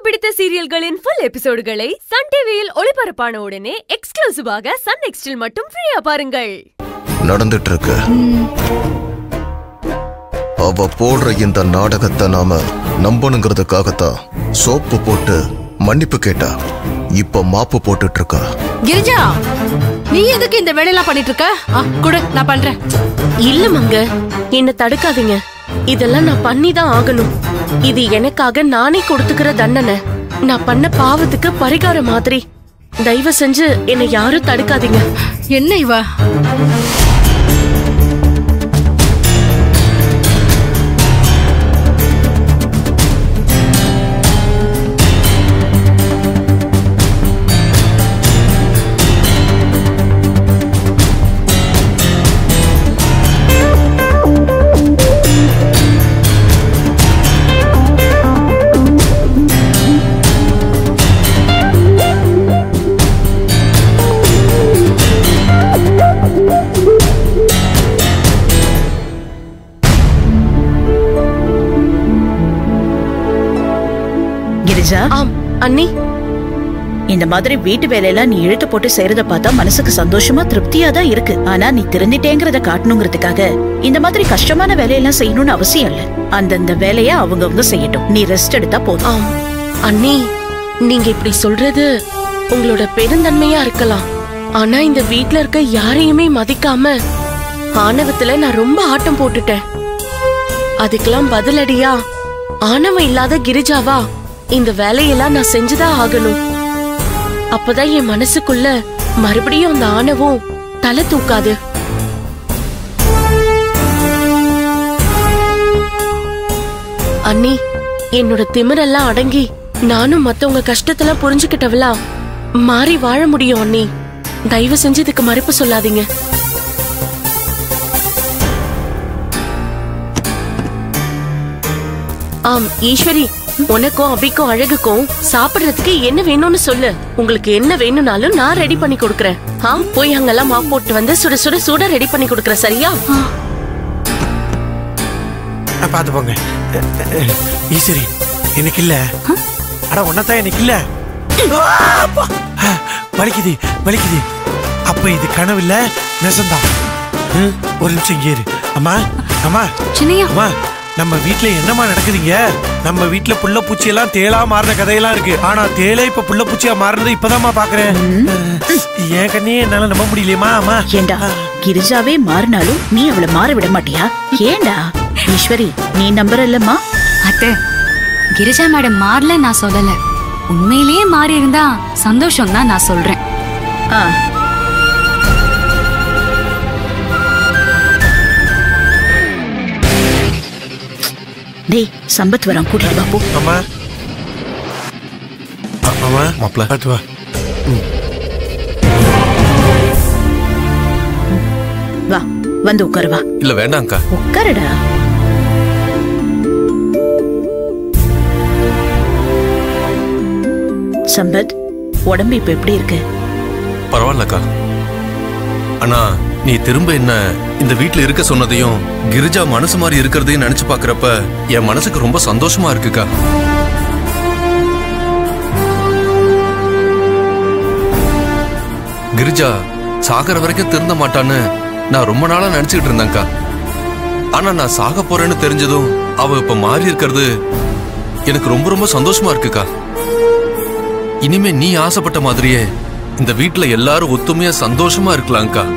பிடித்த சீரியல்களின் full எபிசோடுகளை SunTVயில் ஒளிபரப்பான உடனே எக்ஸ்க்ளூசிவாக Sun NXTல் மட்டும் ஃப்ரீயா பாருங்கள். நடந்துட்டு இருக்கு. அவ போடுற இந்த நாடகத்தை நாம நம்பணுங்கிறதுக்காகத்தான் சோப்பு போட்டு மன்னிப்பு கேட்டா இப்ப மாப்பு போட்டுட்டு இருக்கா. கிரிஜா, நீ எதுக்கு இந்த வேலையெல்லாம் பண்ணிட்டு இருக்க? குடு, நான் பண்றேன். இல்ல மங்க, என்ன தடுக்காதீங்க. இதெல்லாம் நான் பண்ணிதான் ஆகணும். இது எனக்காக நானே கொடுத்துக்கிற தண்டனை. நான் பண்ண பாவத்துக்கு பரிகாரம் மாதிரி. தயவு செஞ்சு என்னை யாரும் தடுக்காதீங்க. என்ன இவ? அண்ணி, இந்த மாதிரி வீட்டு வேலையெல்லாம் நீ இழுத்து போட்டு செய்யறத பார்த்தா மனசுக்கு சந்தோஷமா திருப்தியா தான் இருக்கு. ஆனா நீ திருந்திட்டேங்கிறத காட்டணுங்கிறதுக்காக இந்த மாதிரி கஷ்டமான வேலையெல்லாம் செய்யணும்னு அவசியம் இல்ல. அந்தந்த வேலைய அவங்கவங்க செய்யட்டும். நீ ரெஸ்ட் எடுத்தா போதும். அண்ணி, நீங்க இப்படி சொல்றது உங்களோட பெருந்தன்மையா இருக்கலாம். ஆனா இந்த வீட்ல இருக்க யாரையுமே மதிக்காம ஆணவத்துல நான் ரொம்ப ஆட்டம் போட்டுட்டேன். அதுக்கெல்லாம் பதிலடியா ஆணவம் இல்லாத கிரிஜாவா இந்த வேலையெல்லாம் நான் செஞ்சுதான் ஆகணும். அப்பதான் என் மனசுக்குள்ள மறுபடியும் அந்த ஆணவம் தலை தூக்காது. அண்ணி, என்னோட திமிரெல்லாம் அடங்கி நானும் மத்தவங்க கஷ்டத்தெல்லாம் புரிஞ்சுக்கிட்டவளா மாறி வாழ முடியும். அண்ணி, தயவு செஞ்சு இதுக்கு மறுப்பு சொல்லாதீங்க. ஈஸ்வரி, உனக்கும் அபிக்கும் அழகுக்கும் சாப்பிடுறதுக்கு என்ன வேணும்னு சொல்லு. உங்களுக்கு என்ன வேணும்னாலும் நான் ரெடி பண்ணி கொடுக்கறேன். போய் அங்கெல்லாம் மாப் போட்டு வந்து சுட சுட சுட ரெடி பண்ணி கொடுக்கறேன். சரியா? பாத்து போங்க. ஈஸ்வரி, எனக்கு இல்ல. அட ஒன்னதான் எனக்கு இல்ல. வலிக்குது வலிக்குது. அப்ப இது கனவு இல்ல, நெசந்தான். ஒரு நிமிஷம் இங்க இரு. அம்மா அம்மா அம்மா, நம்ம வீட்டுல என்னமா நடக்குதுங்க? நம்ம வீட்டுல புள்ள பூச்சி எல்லாம் தேளா மாறின கதையெல்லாம் இருக்கு. ஆனா தேளே இப்ப புள்ள பூச்சியா மாறினது இப்பதாம்மா பாக்குறேன். என் கண்ணியே என்னால நம்ப முடியலையமா. அம்மா, ஏண்டா கிரிஜாவே மாறினாலும் நீ அவளை மாற விட மாட்டியா? ஏண்டா ஈஸ்வரி, நீ நம்புறல்லம்மா? அத்தை, கிரிஜா மேடம் மாறல நான் சொல்லல. உண்மையிலேயே மாறி இருந்தா சந்தோஷம் தான் நான் சொல்றேன். டேய், சம்பத் வரான், கூட்டிட்டு வா போ. அம்மா அம்மா, மாப்ள பாத்து வா. வா, வந்து உட்காரு. வா. இல்ல வேண்டாம்க்கா. உட்காருடா. சம்பத், உடம்பு இப்ப எப்படி இருக்கு? பரவாயில்லக்கா. ஆனா நீ திரும்ப என்ன இந்த வீட்டுல இருக்க சொன்னதையும் கிரிஜா மனசு மாதிரி இருக்கிறதையும் நினைச்சு பாக்குறப்ப என் மனசுக்கு ரொம்ப சந்தோஷமா இருக்குக்கா. கிரிஜா சாகர வரைக்கும் திருந்த மாட்டான்னு நான் ரொம்ப நாளா நினைச்சுக்கிட்டு இருந்தேன்க்கா. ஆனா நான் சாக போறேன்னு தெரிஞ்சதும் அவ இப்ப மாறி இருக்கிறது எனக்கு ரொம்ப ரொம்ப சந்தோஷமா இருக்குக்கா. இனிமே நீ ஆசைப்பட்ட மாதிரியே இந்த வீட்டுல எல்லாரும் ஒத்துமையா சந்தோஷமா இருக்கலாம்க்கா.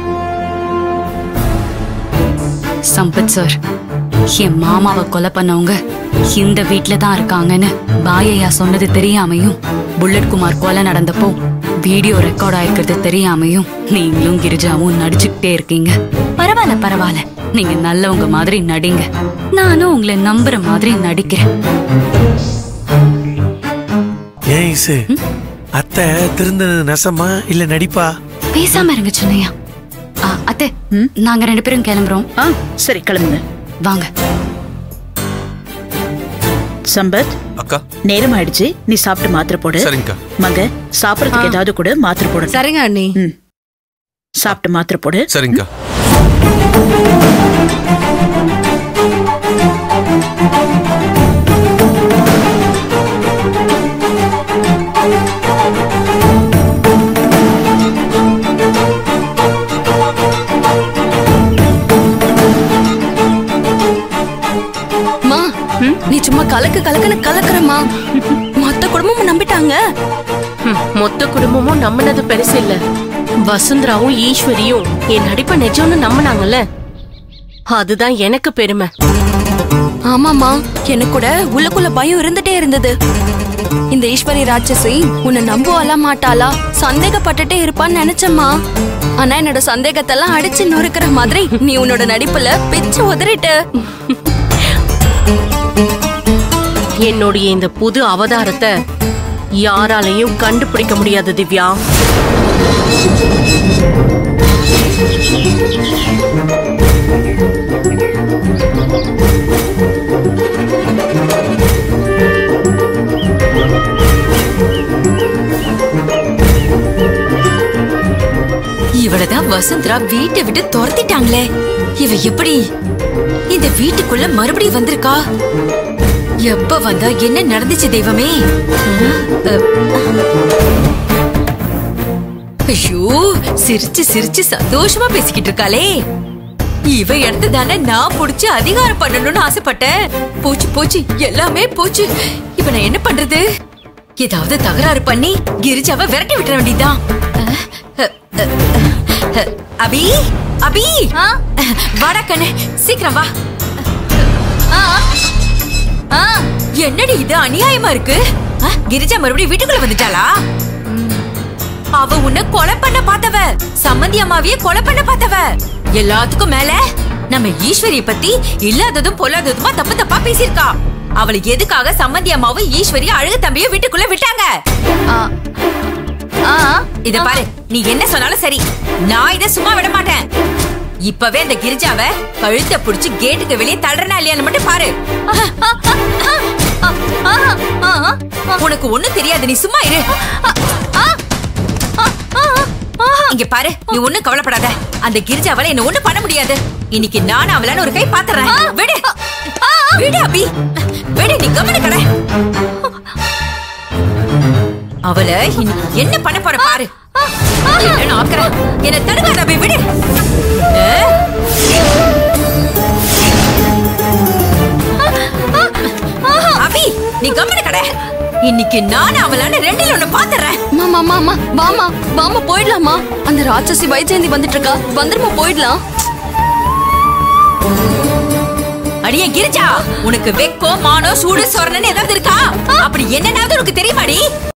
சம்பத் சார், என் மாமாவை கொலை பண்ணவங்க இந்த வீட்ல தான் இருக்காங்கன்னு பாயையா சொன்னது தெரியாமையும், புல்லட் குமார் கொலை நடந்தப்போ வீடியோ ரெக்கார்ட் ஆயிருக்கிறது தெரியாமையும் நீங்களும் கிரிஜாவும் நடிச்சுக்கிட்டே இருக்கீங்க. பரவாயில்ல பரவாயில்ல, நீங்க நல்லவங்க மாதிரி நடிங்க. நானும் உங்களை நம்புற மாதிரி நடிக்கிறேன். ஏன் இசு, அத்தை திருந்தது நெசமா இல்ல நடிப்பா? பேசாம இருங்க சின்னையா. அத்தை, நாங்க 2 பேரும் கிளம்புறோம். சரி, கிளம்புங்க. வாங்க. சம்பத் அக்கா, நேரம் ஆயிடுச்சு. நீ சாப்பிட்டு மாத்திரை போடு. சரிங்கக்கா. மங்க, சாப்பிடறதுக்கு ஏதாவது கூட மாத்திரை போடு. சரிங்க அண்ணி. சாப்பிட்டு மாத்திரை போடு. சரிங்கக்கா. நம்பிட்டாங்க. மொத்த குடும்பமும் நம்பினது பெருசு இல்ல. வசுந்தராவும் ஈஸ்வரியும் என் நடிப்பை நிஜம்னு நம்பினாங்கல்ல, அதுதான் எனக்கு பெருமை. ஆமாமா, எனக்கு கூட உள்ளுக்குள்ள பயம் இருந்துட்டே இருந்தது. இந்த ஈஸ்வரி ராட்சசி உன்னை நம்புவாளா மாட்டாளா சந்தேகப்பட்டுட்டே இருப்பான்னு நினைச்சம்மா. ஆனா என்னோட சந்தேகத்தெல்லாம் அடிச்சு நொறுக்கிற மாதிரி நீ உன்னோட நடிப்புல பிச்சு உதறிட்ட. என்னுடைய இந்த புது அவதாரத்தை யாராலையும் கண்டுபிடிக்க முடியாது திவ்யா. இவளதான் வசுந்தரா வீட்டை விட்டு துரத்திட்டாங்களே. இவ எப்படி இந்த வீட்டுக்குள்ள மறுபடியும் வந்திருக்கா? எப்ப வந்தா என்ன நடந்துச்சு தெய்வமே? ஐயோ, சிரிச்சு சிரிச்சு சந்தோஷமா பேசிக்கிட்டு இருக்காளே. இவ இடத்து தானே நான் புடிச்சு அதிகாரம் பண்ணணும்னு ஆசைப்பட்டேன். போச்சு போச்சு, எல்லாமே போச்சு. இப்ப நான் என்ன பண்றது? ஏதாவது தகராறு பண்ணி கிரிஜாவை விரட்டி விட்டுற வேண்டியதுதான். அபி அபி, வாடா கண்ணு, சீக்கிரம் வா. என்னடி இது அநியாயமா இருக்கு? கிரிஜா மறுபடியும் வீட்டுக்குள்ள வந்துட்டாளா? அவ உன்னை கொலை பண்ண பார்த்தவ, சம்மந்தி அம்மாவையே கொலை பண்ண பார்த்தவ. எல்லாத்துக்கும் மேல நம்ம ஈஸ்வரிய பத்தி இல்லாததும் பொல்லாததுமா தப்பு தப்பா பேசியிருக்கா. அவளை எதுக்காக சம்மந்தி அம்மாவும் ஈஸ்வரிய அழகு தம்பியும் வீட்டுக்குள்ள விட்டாங்க? இத பாரு, நீ என்ன சொன்னாலும் சரி, நான் இத சும்மா விட மாட்டேன். இப்பவே அந்த கிரிஜாவை கழுத்தை புடிச்சு கேட்டுக்கு வெளியே தள்ளுறனா இல்லையான்னு மட்டும் பாரு. உனக்கு ஒண்ணும் தெரியாது, நீ சும்மா இரு. இங்க பாரு, நீ ஒண்ணும் கவலைப்படாத. அந்த கிரிஜாவால என்ன ஒண்ணும் பண்ண முடியாது. இன்னைக்கு நான் அவளான ஒரு கை பாத்துறேன். விடு விடு அபி, விடு, நீ கவலை கடை. அவளை என்ன பண்ண போற பாரு. என்ன ஆக்குறேன், என்ன தடுக்காத அபி, விடு. அபி, நீ கவலை கடை. இன்னைக்கு நான் அவளான ரெண்டில ஒண்ணு பாத்துறேன். மாமா மாமா வாமா வாமா, போயிடலாமா? அந்த ராட்சசி வைஜெயந்தி வந்துட்டு இருக்கா, வந்துருமா, போயிடலாம். அடியே கிரிஜா, உனக்கு வெக்கோ மானோ சூடு சொரணன்னு ஏதாவது இருக்கா? அப்படி என்னன்னாவது உனக்கு தெரியுமாடி?